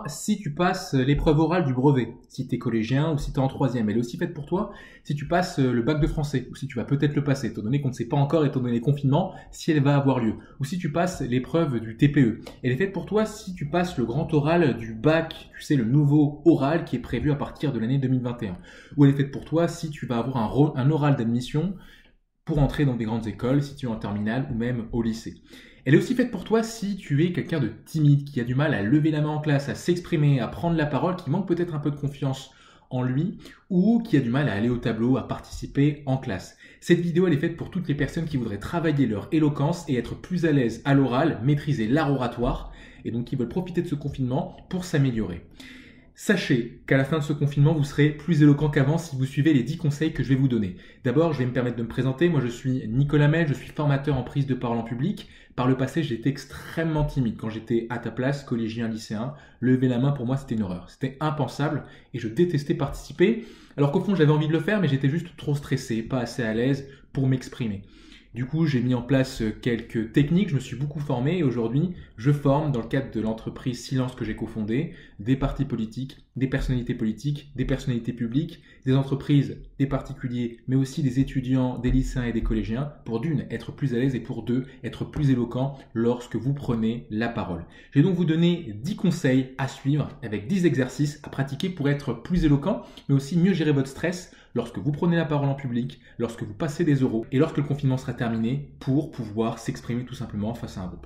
si tu passes l'épreuve orale du brevet, si tu es collégien ou si tu es en troisième. Elle est aussi faite pour toi si tu passes le bac de français, ou si tu vas peut-être le passer, étant donné qu'on ne sait pas encore, étant donné les confinements, si elle va avoir lieu. Ou si tu passes l'épreuve du TPE. Elle est faite pour toi si tu passes le grand oral du bac, tu sais, le nouveau oral qui est prévu à partir de l'année 2021. Ou elle est faite pour toi si tu vas avoir un oral d'admission pour entrer dans des grandes écoles, si tu es en terminale ou même au lycée. Elle est aussi faite pour toi si tu es quelqu'un de timide, qui a du mal à lever la main en classe, à s'exprimer, à prendre la parole, qui manque peut-être un peu de confiance en lui, ou qui a du mal à aller au tableau, à participer en classe. Cette vidéo, elle est faite pour toutes les personnes qui voudraient travailler leur éloquence et être plus à l'aise à l'oral, maîtriser l'art oratoire, et donc qui veulent profiter de ce confinement pour s'améliorer. Sachez qu'à la fin de ce confinement, vous serez plus éloquent qu'avant si vous suivez les 10 conseils que je vais vous donner. D'abord, je vais me permettre de me présenter. Moi, je suis Nicolas Mel, je suis formateur en prise de parole en public. Par le passé, j'étais extrêmement timide. Quand j'étais à ta place, collégien, lycéen, lever la main pour moi, c'était une horreur. C'était impensable et je détestais participer. Alors qu'au fond, j'avais envie de le faire, mais j'étais juste trop stressé, pas assez à l'aise pour m'exprimer. Du coup, j'ai mis en place quelques techniques, je me suis beaucoup formé et aujourd'hui, je forme dans le cadre de l'entreprise Silence que j'ai cofondée, des partis politiques, des personnalités publiques, des entreprises, des particuliers, mais aussi des étudiants, des lycéens et des collégiens pour d'une, être plus à l'aise et pour deux, être plus éloquent lorsque vous prenez la parole. Je vais donc vous donner 10 conseils à suivre avec 10 exercices à pratiquer pour être plus éloquent, mais aussi mieux gérer votre stress lorsque vous prenez la parole en public, lorsque vous passez des oraux et lorsque le confinement sera terminé pour pouvoir s'exprimer tout simplement face à un groupe.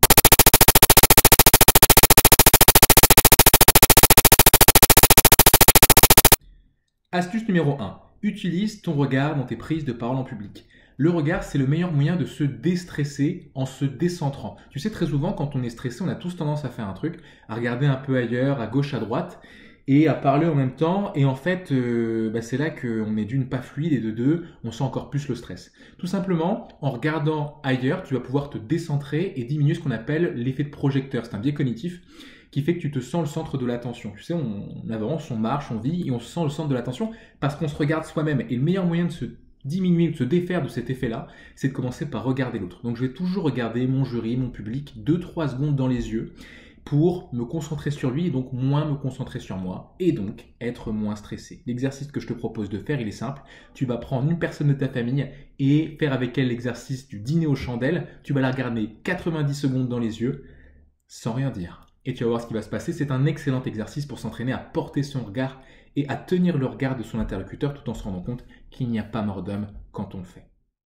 Astuce numéro 1. Utilise ton regard dans tes prises de parole en public. Le regard, c'est le meilleur moyen de se déstresser en se décentrant. Tu sais, très souvent, quand on est stressé, on a tous tendance à faire un truc, à regarder un peu ailleurs, à gauche, à droite, et à parler en même temps. Et en fait, c'est là qu'on est d'une pas fluide et de deux, on sent encore plus le stress. Tout simplement, en regardant ailleurs, tu vas pouvoir te décentrer et diminuer ce qu'on appelle l'effet de projecteur. C'est un biais cognitif qui fait que tu te sens le centre de l'attention. Tu sais, on avance, on marche, on vit et on se sent le centre de l'attention parce qu'on se regarde soi-même. Et le meilleur moyen de se diminuer, de se défaire de cet effet-là, c'est de commencer par regarder l'autre. Donc je vais toujours regarder mon jury, mon public, 2-3 secondes dans les yeux pour me concentrer sur lui et donc moins me concentrer sur moi et donc être moins stressé. L'exercice que je te propose de faire, il est simple. Tu vas prendre une personne de ta famille et faire avec elle l'exercice du dîner aux chandelles. Tu vas la regarder 90 secondes dans les yeux sans rien dire. Et tu vas voir ce qui va se passer. C'est un excellent exercice pour s'entraîner à porter son regard et à tenir le regard de son interlocuteur tout en se rendant compte qu'il n'y a pas mort d'homme quand on le fait.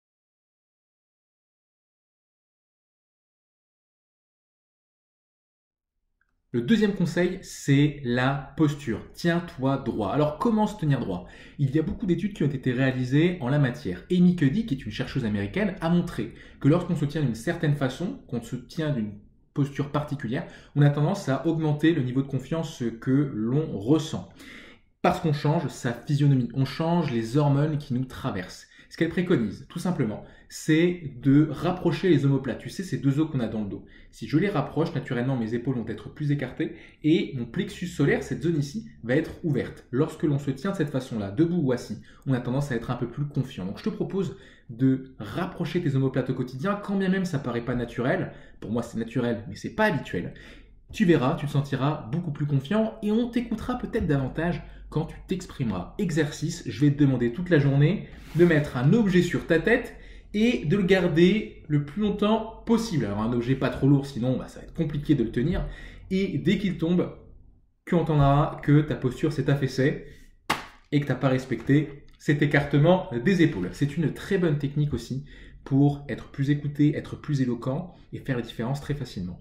Le deuxième conseil, c'est la posture. Tiens-toi droit. Alors, comment se tenir droit? Il y a beaucoup d'études qui ont été réalisées en la matière. Amy Cuddy, qui est une chercheuse américaine, a montré que lorsqu'on se tient d'une certaine façon, qu'on se tient d'une posture particulière, on a tendance à augmenter le niveau de confiance que l'on ressent. Parce qu'on change sa physionomie, on change les hormones qui nous traversent. Ce qu'elle préconise, tout simplement, c'est de rapprocher les omoplates. Tu sais, ces deux os qu'on a dans le dos. Si je les rapproche, naturellement, mes épaules vont être plus écartées et mon plexus solaire, cette zone ici, va être ouverte. Lorsque l'on se tient de cette façon-là, debout ou assis, on a tendance à être un peu plus confiant. Donc, je te propose de rapprocher tes omoplates au quotidien, quand bien même ça paraît pas naturel. Pour moi, c'est naturel, mais c'est pas habituel. Tu verras, tu te sentiras beaucoup plus confiant et on t'écoutera peut-être davantage quand tu t'exprimeras. Exercice, je vais te demander toute la journée de mettre un objet sur ta tête et de le garder le plus longtemps possible. Alors un objet pas trop lourd, sinon ça va être compliqué de le tenir. Et dès qu'il tombe, tu entendras que ta posture s'est affaissée et que tu n'as pas respecté cet écartement des épaules. C'est une très bonne technique aussi pour être plus écouté, être plus éloquent et faire la différence très facilement.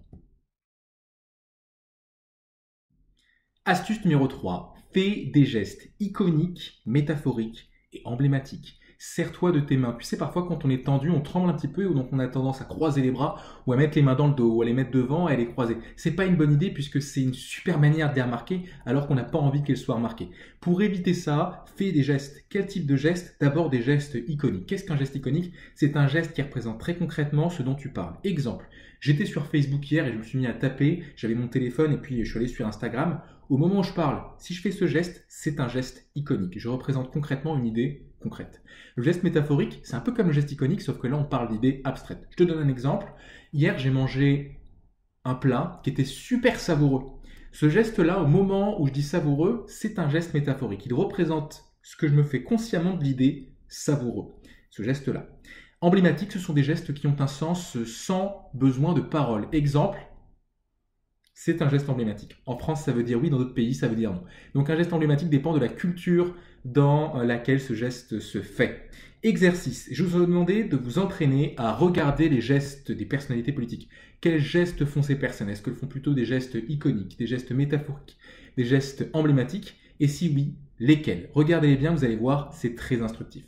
Astuce numéro 3. Fais des gestes iconiques, métaphoriques et emblématiques. Serre-toi de tes mains. Tu sais, parfois, quand on est tendu, on tremble un petit peu, donc on a tendance à croiser les bras ou à mettre les mains dans le dos ou à les mettre devant et à les croiser. C'est pas une bonne idée puisque c'est une super manière de les remarquer alors qu'on n'a pas envie qu'elles soient remarquées. Pour éviter ça, fais des gestes. Quel type de gestes? D'abord, des gestes iconiques. Qu'est-ce qu'un geste iconique? C'est un geste qui représente très concrètement ce dont tu parles. Exemple, j'étais sur Facebook hier et je me suis mis à taper, j'avais mon téléphone et puis je suis allé sur Instagram. Au moment où je parle, si je fais ce geste, c'est un geste iconique. Je représente concrètement une idée concrète. Le geste métaphorique, c'est un peu comme le geste iconique, sauf que là, on parle d'idées abstraites. Je te donne un exemple. Hier, j'ai mangé un plat qui était super savoureux. Ce geste-là, au moment où je dis savoureux, c'est un geste métaphorique. Il représente ce que je me fais consciemment de l'idée savoureux. Ce geste-là. Emblématique, ce sont des gestes qui ont un sens sans besoin de paroles. Exemple, c'est un geste emblématique. En France, ça veut dire oui, dans d'autres pays, ça veut dire non. Donc un geste emblématique dépend de la culture dans laquelle ce geste se fait. Exercice. Je vous ai demandé de vous entraîner à regarder les gestes des personnalités politiques. Quels gestes font ces personnes? Est-ce qu'elles font plutôt des gestes iconiques, des gestes métaphoriques, des gestes emblématiques? Et si oui, lesquels? Regardez-les bien, vous allez voir, c'est très instructif.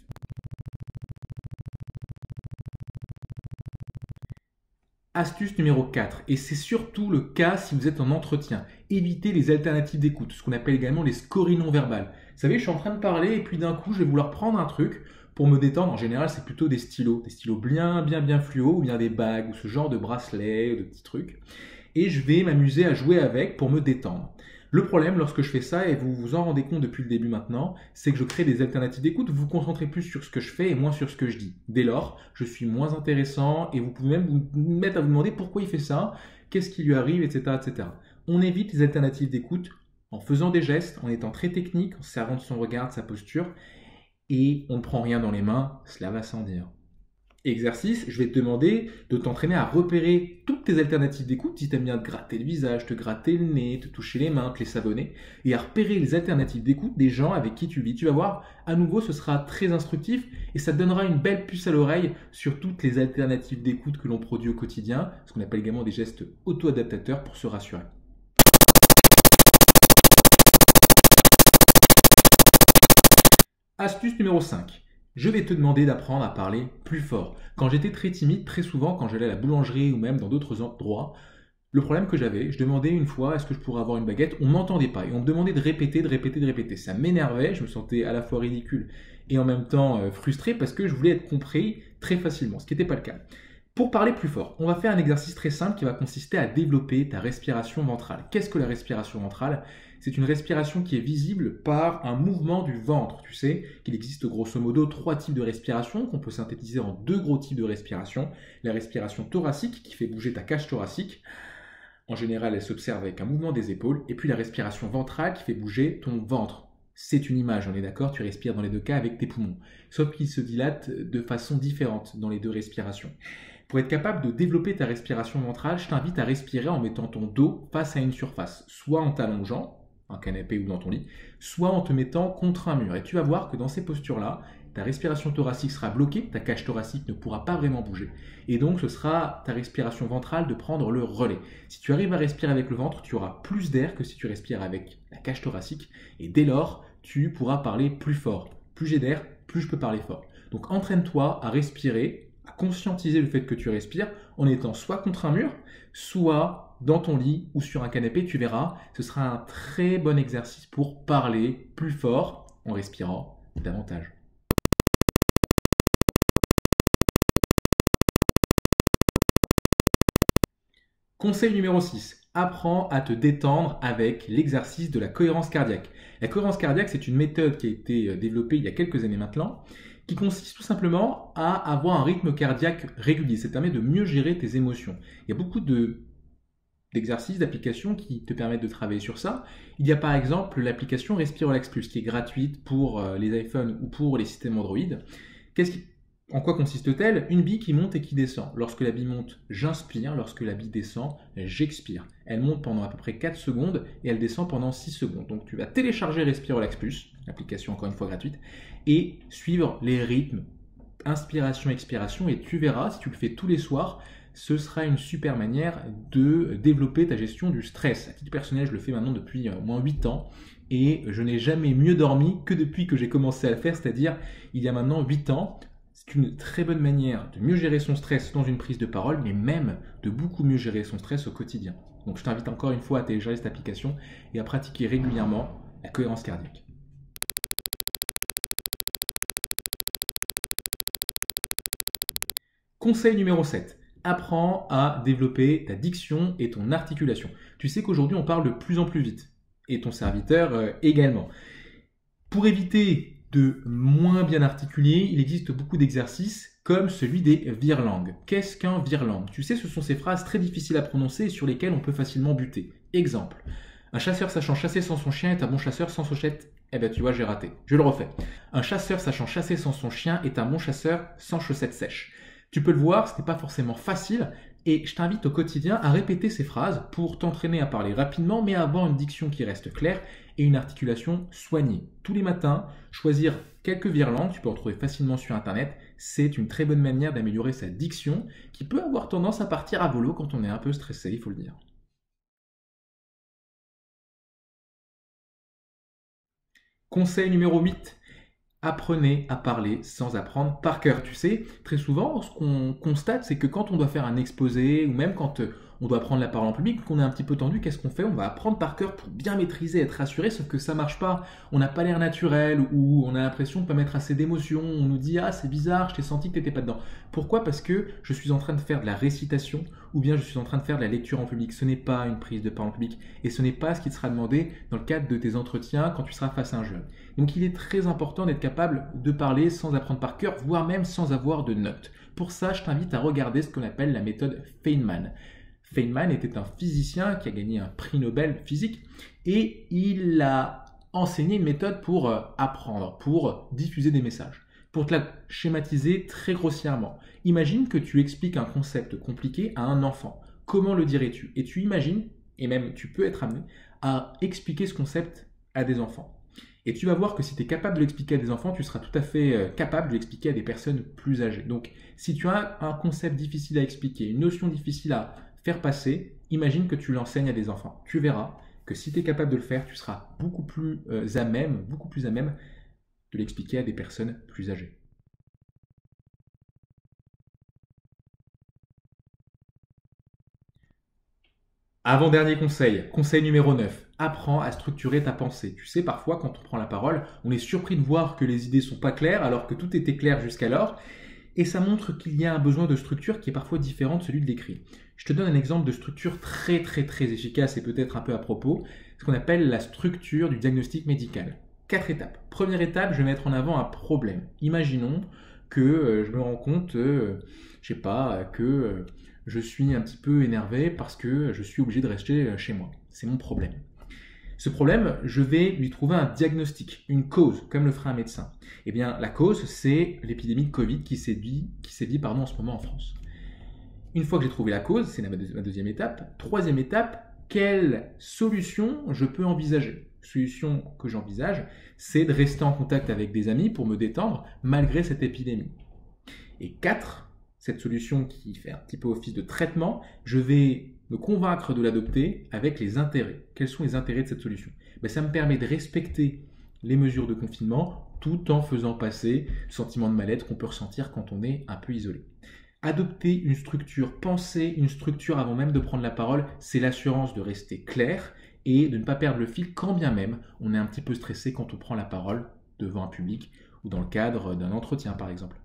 Astuce numéro 4, et c'est surtout le cas si vous êtes en entretien. Évitez les alternatives d'écoute, ce qu'on appelle également les scories non verbales. Vous savez, je suis en train de parler et puis d'un coup, je vais vouloir prendre un truc pour me détendre. En général, c'est plutôt des stylos bien fluo, ou bien des bagues, ou ce genre de bracelets, de petits trucs. Et je vais m'amuser à jouer avec pour me détendre. Le problème lorsque je fais ça, et vous vous en rendez compte depuis le début maintenant, c'est que je crée des alternatives d'écoute, vous vous concentrez plus sur ce que je fais et moins sur ce que je dis. Dès lors, je suis moins intéressant et vous pouvez même vous mettre à vous demander pourquoi il fait ça, qu'est-ce qui lui arrive, etc., etc. On évite les alternatives d'écoute en faisant des gestes, en étant très technique, en se servant de son regard, de sa posture, et on ne prend rien dans les mains, cela va sans dire. Exercice, je vais te demander de t'entraîner à repérer toutes tes alternatives d'écoute, si tu aimes bien te gratter le visage, te gratter le nez, te toucher les mains, te les savonner, et à repérer les alternatives d'écoute des gens avec qui tu vis. Tu vas voir, à nouveau, ce sera très instructif et ça te donnera une belle puce à l'oreille sur toutes les alternatives d'écoute que l'on produit au quotidien, ce qu'on appelle également des gestes auto-adaptateurs pour se rassurer. Astuce numéro 5. Je vais te demander d'apprendre à parler plus fort. Quand j'étais très timide, très souvent, quand j'allais à la boulangerie ou même dans d'autres endroits, le problème que j'avais, je demandais une fois est-ce que je pourrais avoir une baguette, on m'entendait pas et on me demandait de répéter, de répéter, de répéter. Ça m'énervait, je me sentais à la fois ridicule et en même temps frustré parce que je voulais être compris très facilement, ce qui n'était pas le cas. Pour parler plus fort, on va faire un exercice très simple qui va consister à développer ta respiration ventrale. Qu'est-ce que la respiration ventrale? C'est une respiration qui est visible par un mouvement du ventre. Tu sais qu'il existe grosso modo 3 types de respiration qu'on peut synthétiser en 2 gros types de respiration. La respiration thoracique qui fait bouger ta cage thoracique. En général, elle s'observe avec un mouvement des épaules. Et puis la respiration ventrale qui fait bouger ton ventre. C'est une image, on est d'accord, tu respires dans les 2 cas avec tes poumons. Sauf qu'ils se dilatent de façon différente dans les 2 respirations. Pour être capable de développer ta respiration ventrale, je t'invite à respirer en mettant ton dos face à une surface, soit en t'allongeant, un canapé ou dans ton lit, soit en te mettant contre un mur. Et tu vas voir que dans ces postures-là, ta respiration thoracique sera bloquée, ta cage thoracique ne pourra pas vraiment bouger. Et donc, ce sera ta respiration ventrale de prendre le relais. Si tu arrives à respirer avec le ventre, tu auras plus d'air que si tu respires avec la cage thoracique. Et dès lors, tu pourras parler plus fort. Plus j'ai d'air, plus je peux parler fort. Donc, entraîne-toi à respirer, à conscientiser le fait que tu respires en étant soit contre un mur, soit dans ton lit ou sur un canapé. Tu verras, ce sera un très bon exercice pour parler plus fort en respirant davantage. Conseil numéro 6. Apprends à te détendre avec l'exercice de la cohérence cardiaque. La cohérence cardiaque, c'est une méthode qui a été développée il y a quelques années maintenant, qui consiste tout simplement à avoir un rythme cardiaque régulier. Ça te permet de mieux gérer tes émotions. Il y a beaucoup d'exercices, d'applications qui te permettent de travailler sur ça. Il y a par exemple l'application Respirelax Plus qui est gratuite pour les iPhones ou pour les systèmes Android. En quoi consiste-t-elle? Une bille qui monte et qui descend. Lorsque la bille monte, j'inspire. Lorsque la bille descend, j'expire. Elle monte pendant à peu près 4 secondes et elle descend pendant 6 secondes. Donc tu vas télécharger Respirelax Plus, l'application encore une fois gratuite, et suivre les rythmes, inspiration, expiration, et tu verras, si tu le fais tous les soirs, ce sera une super manière de développer ta gestion du stress. À titre personnel, je le fais maintenant depuis au moins 8 ans et je n'ai jamais mieux dormi que depuis que j'ai commencé à le faire, c'est-à-dire il y a maintenant 8 ans. C'est une très bonne manière de mieux gérer son stress dans une prise de parole, mais même de beaucoup mieux gérer son stress au quotidien. Donc je t'invite encore une fois à télécharger cette application et à pratiquer régulièrement la cohérence cardiaque. Conseil numéro 7. Apprends à développer ta diction et ton articulation. Tu sais qu'aujourd'hui, on parle de plus en plus vite. Et ton serviteur également. Pour éviter de moins bien articuler, il existe beaucoup d'exercices comme celui des virelangues. Qu'est-ce qu'un virelangue? Tu sais, ce sont ces phrases très difficiles à prononcer et sur lesquelles on peut facilement buter. Exemple. Un chasseur sachant chasser sans son chien est un bon chasseur sans chaussette. Eh ben tu vois, j'ai raté. Je le refais. Un chasseur sachant chasser sans son chien est un bon chasseur sans chaussettes sèches. Tu peux le voir, ce n'est pas forcément facile et je t'invite au quotidien à répéter ces phrases pour t'entraîner à parler rapidement mais à avoir une diction qui reste claire et une articulation soignée. Tous les matins, choisir quelques virelangues, tu peux en trouver facilement sur internet, c'est une très bonne manière d'améliorer sa diction qui peut avoir tendance à partir à volo quand on est un peu stressé, il faut le dire. Conseil numéro 8. Apprenez à parler sans apprendre par cœur. Tu sais, très souvent, ce qu'on constate, c'est que quand on doit faire un exposé, ou même quand on doit prendre la parole en public, qu'on est un petit peu tendu, qu'est-ce qu'on fait? On va apprendre par cœur pour bien maîtriser, être rassuré, sauf que ça marche pas. On n'a pas l'air naturel, ou on a l'impression de pas mettre assez d'émotion. On nous dit, ah, c'est bizarre, je t'ai senti que t'étais pas dedans. Pourquoi? Parce que je suis en train de faire de la récitation, ou bien je suis en train de faire de la lecture en public. Ce n'est pas une prise de parole en public, et ce n'est pas ce qui te sera demandé dans le cadre de tes entretiens quand tu seras face à un jeune. Donc il est très important d'être capable de parler sans apprendre par cœur, voire même sans avoir de notes. Pour ça, je t'invite à regarder ce qu'on appelle la méthode Feynman. Feynman était un physicien qui a gagné un prix Nobel physique et il a enseigné une méthode pour apprendre, pour diffuser des messages. Pour te la schématiser très grossièrement, imagine que tu expliques un concept compliqué à un enfant. Comment le dirais-tu? Et tu imagines, et même tu peux être amené, à expliquer ce concept à des enfants. Et tu vas voir que si tu es capable de l'expliquer à des enfants, tu seras tout à fait capable de l'expliquer à des personnes plus âgées. Donc, si tu as un concept difficile à expliquer, une notion difficile à faire passer, imagine que tu l'enseignes à des enfants. Tu verras que si tu es capable de le faire, tu seras beaucoup plus à même de l'expliquer à des personnes plus âgées. Avant-dernier conseil, conseil numéro 9. Apprends à structurer ta pensée. Tu sais, parfois, quand on prend la parole, on est surpris de voir que les idées sont pas claires alors que tout était clair jusqu'alors. Et ça montre qu'il y a un besoin de structure qui est parfois différent de celui de l'écrit. Je te donne un exemple de structure très efficace et peut-être un peu à propos, ce qu'on appelle la structure du diagnostic médical. 4 étapes. Première étape, je vais mettre en avant un problème. Imaginons que je me rends compte, je sais pas, que je suis un petit peu énervé parce que je suis obligé de rester chez moi. C'est mon problème. Ce problème, je vais lui trouver un diagnostic, une cause, comme le ferait un médecin. Eh bien, la cause, c'est l'épidémie de Covid qui sévit en ce moment en France. Une fois que j'ai trouvé la cause, c'est ma deuxième étape. Troisième étape, quelle solution je peux envisager? Solution que j'envisage, c'est de rester en contact avec des amis pour me détendre malgré cette épidémie. Et 4, cette solution qui fait un petit peu office de traitement, je vais me convaincre de l'adopter avec les intérêts. Quels sont les intérêts de cette solution? Ça me permet de respecter les mesures de confinement tout en faisant passer le sentiment de mal-être qu'on peut ressentir quand on est un peu isolé. Adopter une structure, penser une structure avant même de prendre la parole, c'est l'assurance de rester clair et de ne pas perdre le fil quand bien même on est un petit peu stressé quand on prend la parole devant un public ou dans le cadre d'un entretien par exemple.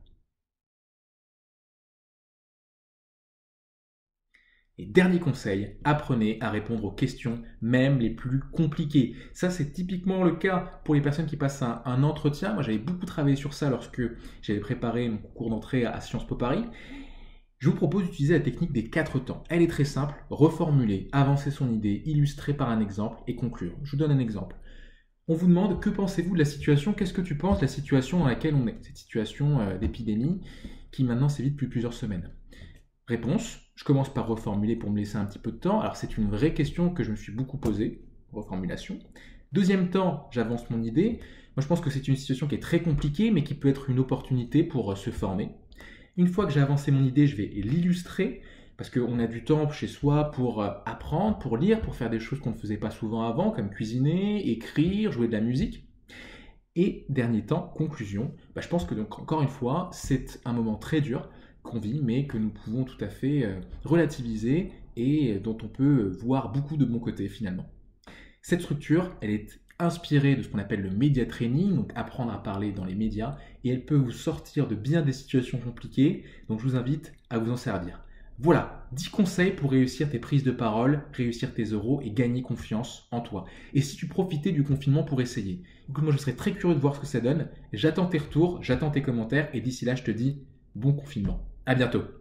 Et dernier conseil, apprenez à répondre aux questions, même les plus compliquées. Ça, c'est typiquement le cas pour les personnes qui passent un entretien. Moi, j'avais beaucoup travaillé sur ça lorsque j'avais préparé mon concours d'entrée à Sciences Po Paris. Je vous propose d'utiliser la technique des 4 temps. Elle est très simple, reformuler, avancer son idée, illustrer par un exemple et conclure. Je vous donne un exemple. On vous demande que pensez-vous de la situation, qu'est-ce que tu penses de la situation dans laquelle on est, cette situation d'épidémie qui maintenant sévit depuis plusieurs semaines. Réponse, je commence par reformuler pour me laisser un petit peu de temps. Alors c'est une vraie question que je me suis beaucoup posée, reformulation. Deuxième temps, j'avance mon idée. Moi je pense que c'est une situation qui est très compliquée mais qui peut être une opportunité pour se former. Une fois que j'ai avancé mon idée, je vais l'illustrer parce qu'on a du temps chez soi pour apprendre, pour lire, pour faire des choses qu'on ne faisait pas souvent avant, comme cuisiner, écrire, jouer de la musique. Et dernier temps, conclusion, je pense que donc encore une fois, c'est un moment très dur qu'on vit, mais que nous pouvons tout à fait relativiser et dont on peut voir beaucoup de bons côtés finalement. Cette structure, elle est inspirée de ce qu'on appelle le media training, donc apprendre à parler dans les médias, et elle peut vous sortir de bien des situations compliquées, donc je vous invite à vous en servir. Voilà, 10 conseils pour réussir tes prises de parole, réussir tes oraux et gagner confiance en toi. Et si tu profitais du confinement pour essayer, écoute, moi je serais très curieux de voir ce que ça donne, j'attends tes retours, j'attends tes commentaires, et d'ici là je te dis bon confinement. À bientôt.